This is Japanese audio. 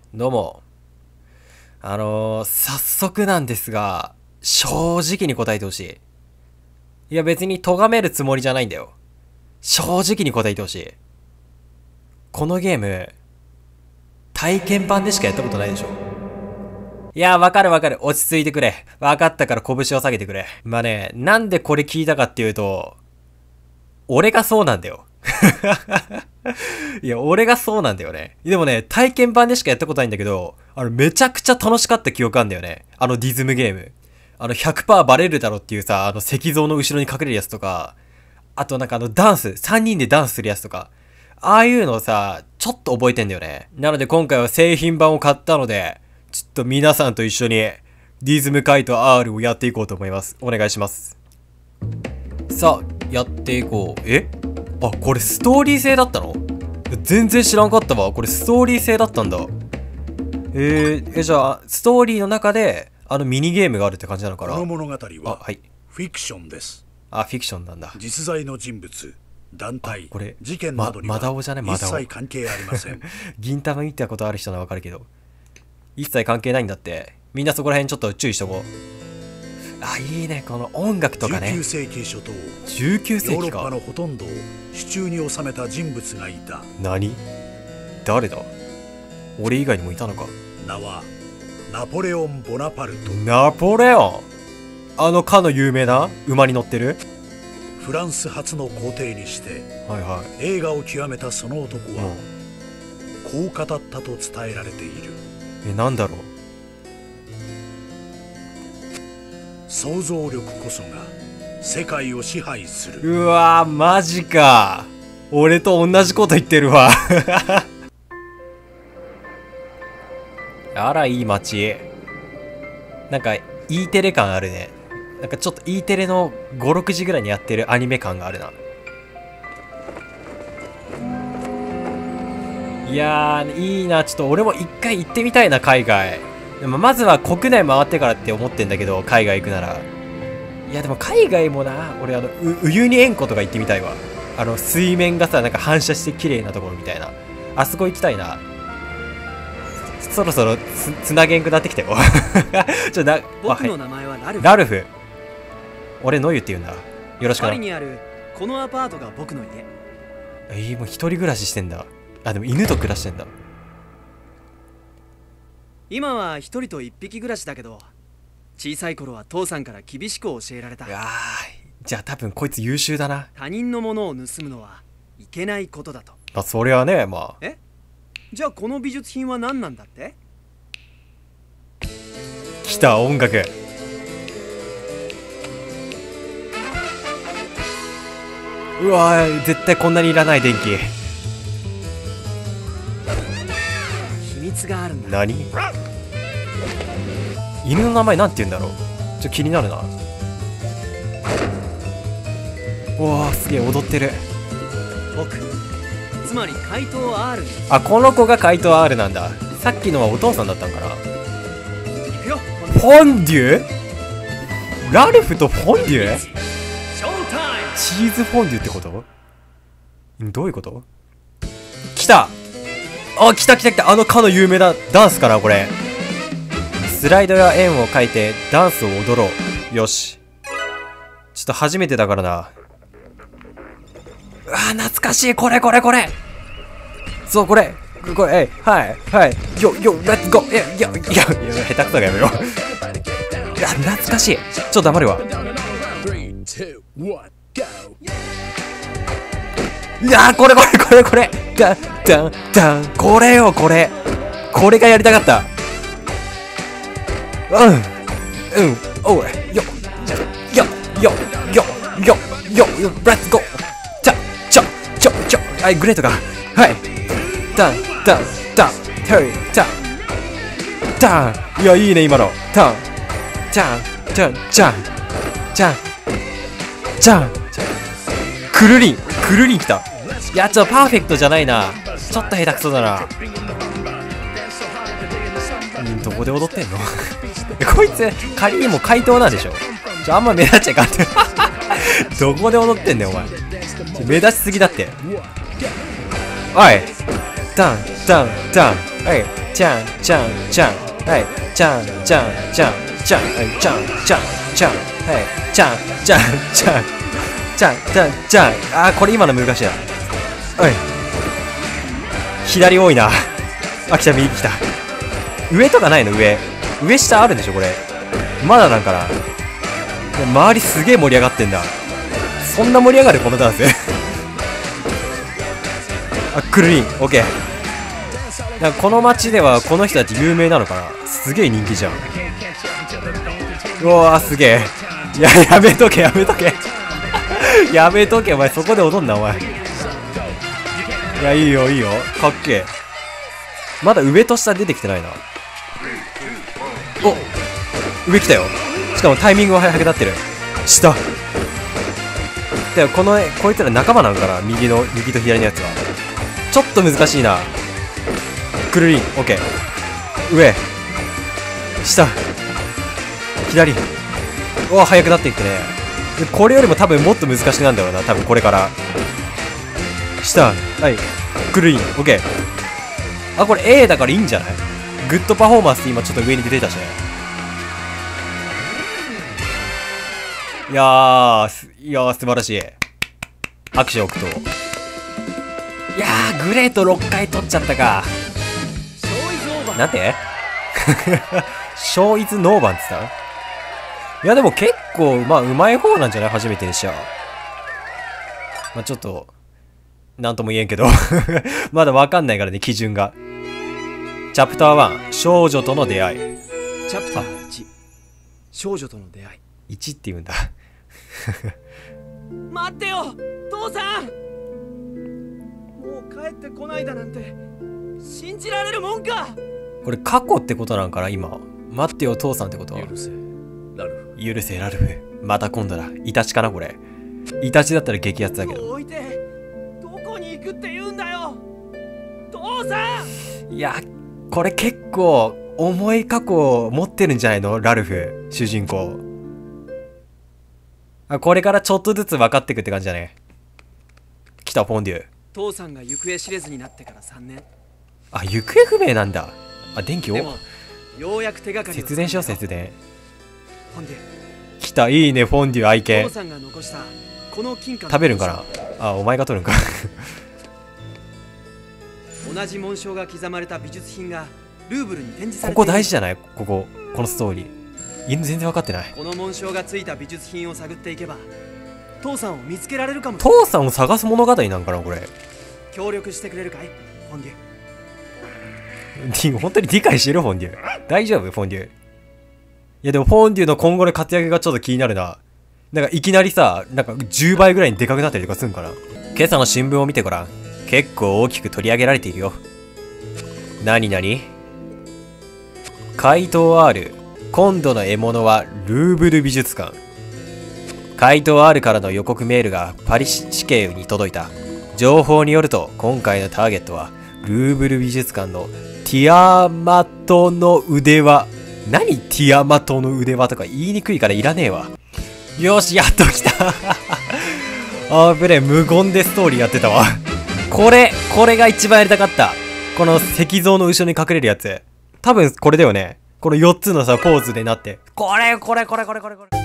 どうも。早速なんですが、正直に答えてほしい。いや別に咎めるつもりじゃないんだよ。正直に答えてほしい。このゲーム、体験版でしかやったことないでしょ。いや、わかるわかる。落ち着いてくれ。わかったから拳を下げてくれ。まあね、なんでこれ聞いたかっていうと、俺がそうなんだよ。いや、俺がそうなんだよね。でもね、体験版でしかやったことないんだけど、めちゃくちゃ楽しかった記憶あんだよね。ディズムゲーム。100% バレるだろっていうさ、石像の後ろに隠れるやつとか、あとなんかダンス、3人でダンスするやつとか、ああいうのをさ、ちょっと覚えてんだよね。なので今回は製品版を買ったので、ちょっと皆さんと一緒に、ディズムカイト R をやっていこうと思います。お願いします。さあ、やっていこう。あ、これストーリー性だったの？全然知らんかったわ。これストーリー性だったんだ。じゃあ、ストーリーの中で、ミニゲームがあるって感じなのかな？ この物語は、 はい、 フィクションです。 あ、フィクションなんだ。 実在の人物、団体、 これ事件などには一切関係ありません。 銀玉見たことある人ならわかるけど、一切関係ないんだって。みんなそこら辺ちょっと注意しとこう。あ、いいね、この音楽とかね。 19世紀初頭、 19世紀か。 ヨーロッパのほとんどを手中に収めた人物がいた。 何？誰だ？俺以外にもいたのか。 名はナポレオン・ボナパルト。 ナポレオン？かの有名な馬に乗ってる？ フランス初の皇帝にして、 はいはい、 映画を極めたその男は、こう語ったと伝えられている。 なんだろう。 想像力こそが世界を支配する。 うわー、マジか。俺と同じこと言ってるわ。あら、いい街。なんか E テレ感あるね。なんかちょっと E テレの5、6時ぐらいにやってるアニメ感があるな。いやー、いいな。ちょっと俺も一回行ってみたいな、海外。でもまずは国内回ってからって思ってんだけど、海外行くなら。いやでも海外もな、俺ウユニ塩湖とか行ってみたいわ。水面がさ、なんか反射して綺麗なところみたいな。あそこ行きたいな。そろそろつなげんくなってきたよ。 僕の名前はラルフ。 ラルフ。俺ノユって言うんだ。よろしくな。 パリにあるこのアパートが僕の家。もう一人暮らししてんだ。あ、でも犬と暮らしてんだ。 今は一人と一匹暮らしだけど、小さい頃は父さんから厳しく教えられた。 じゃあ多分こいつ優秀だな。 他人のものを盗むのはいけないことだと。 あ、それはね、まあ。 じゃあこの美術品は何なんだって？ 来た、音楽。うわー、絶対こんなにいらない電気。 秘密があるんだ。 何？犬の名前なんて言うんだろう。ちょっと気になるな。うわー、すげえ踊ってる。 僕、つまり怪盗 R。 あ、この子が怪盗 R なんだ。さっきのはお父さんだったんかな。 行くよ。 フォンデュ？ラルフとフォンデュ？チーズフォンデュってこと？どういうこと？来た！あ、来た来た来た。かの有名なダンスかな、これ。スライドや円を描いてダンスを踊ろう。よし。ちょっと初めてだからな。うわ、懐かしい。これこれこれ。そう、これ、はいはい。よ、レッツゴー。いや、下手くそがやめよう。いや、懐かしい。ちょっと黙るわ。いやー、これダンこれよ、これがやりたかった。おい、よ、レッツゴー。はい、グレートか。はい、ダン、いや、いいね、今の。くるりん来た。いや、ちょっとパーフェクトじゃないな。ちょっと下手くそだな。どこで踊ってんの？こいつ仮にも怪盗なんでしょ。あんま目立っちゃいかんって。どこで踊ってんねんお前。目立ちすぎだって。おい、ダン、はい、 じゃんじゃんじゃん、はい、じゃんじゃんじゃんじゃん、はい、じゃんじゃんじゃん、はい、じゃんじゃんじゃんじゃんじゃんじゃん。あー、これ今の難しいな。おい、左多いな。あ、来た、右来た。上とかないの？上下あるんでしょこれ。まだなんかな。周りすげえ盛り上がってんだ。そんな盛り上がるこのダンス。あ、クルリン、オッケー。なんかこの街ではこの人たち有名なのかな。すげえ人気じゃん。うわー、すげえ。いや、やめとけやめとけ。やめとけ、お前そこで踊んなお前。いや、いいよいいよ、かっけえ。まだ上と下出てきてないな。お、上来たよ。しかもタイミングは早くなってる。下でもこいつら仲間なんかな。右と左のやつはちょっと難しいな。クルリン、オッケー。上下左。お、早くなっていくね。これよりも多分もっと難しくなるんだろうな、多分これから。下、はい、クルリン、オッケー。あ、これ A だからいいんじゃない？グッドパフォーマンスって今ちょっと上に出てたしね。いやー、素晴らしい。拍手を置くと。いやー、グレート6回取っちゃったか。なんてショーイズノーバンって言った？いやでも結構、まあ、うまい方なんじゃない？初めてでしょ。まあちょっと、なんとも言えんけど。まだわかんないからね、基準が。チャプター1、少女との出会い。 チャプター1、少女との出会い。1って言うんだ。 待ってよ、父さん。もう帰ってこないだなんて信じられるもんか。 これ過去ってことなんかな今。待ってよ父さんってことは。 許せラルフ。 許せラルフ。また今度だ。イタチかなこれ。イタチだったら激アツだけど。 置いてどこに行くって言うんだよ父さん。 いや、これ結構重い過去を持ってるんじゃないのラルフ主人公。あ、これからちょっとずつ分かっていくって感じだね。来たフォンデュ。 父さんが行方知れずになってから3年。 あ、行方不明なんだ。あ、電気をでもようやく手がかりを節電しよう節電。 フォンデュ。 来た、いいねフォンデュ愛犬。 父さんが残したこの金貨の食べるんかな。あ、お前が取るんか。 同じ紋章が刻まれた美術品がルーブルに展示されている。 ここ大事じゃない？このストーリー。全然分かってない。 この紋章がついた美術品を探っていけば父さんを見つけられるかも。 父さんを探す物語なんかなこれ。 協力してくれるかいフォンデュ。 本当に理解してるフォンデュ。大丈夫フォンデュ。いやでもフォンデュの今後の活躍がちょっと気になるな。なんかいきなりさ、なんか10倍ぐらいにでかくなったりとかすんかな。今朝の新聞を見てごらん。結構大きく取り上げられているよ。なに怪盗 R。今度の獲物はルーブル美術館。怪盗 R からの予告メールがパリ市警に届いた。情報によると今回のターゲットはルーブル美術館のティアマトの腕輪。何ティアマトの腕輪とか言いにくいからいらねえわ。よし、やっと来た。あぶね、無言でストーリーやってたわ。これが一番やりたかった。この石像の後ろに隠れるやつ。多分これだよね。この4つのさ、ポーズでなって。これ。